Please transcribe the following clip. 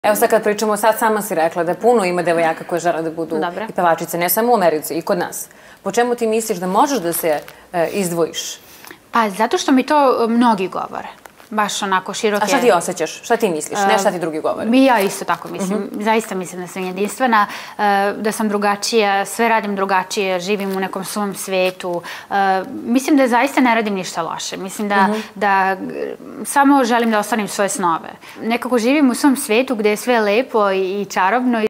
Evo sad kad pričamo, sad sama si rekla da puno ima devojaka koje žele da budu i pevačice, ne samo u Americi, i kod nas. Po čemu ti misliš da možeš da se izdvojiš? Pa zato što mi to mnogi govore. Baš onako široke... A šta ti osjećaš? Šta ti misliš? Ne šta ti drugi govore? Ja isto tako mislim. Zaista mislim da sam jedinstvena, da sam drugačija, sve radim drugačije, živim u nekom svom svetu. Mislim da zaista ne radim ništa loše. Mislim da samo želim da ostvarim svoje snove. Nekako živim u svom svetu gde je sve lepo i čarobno.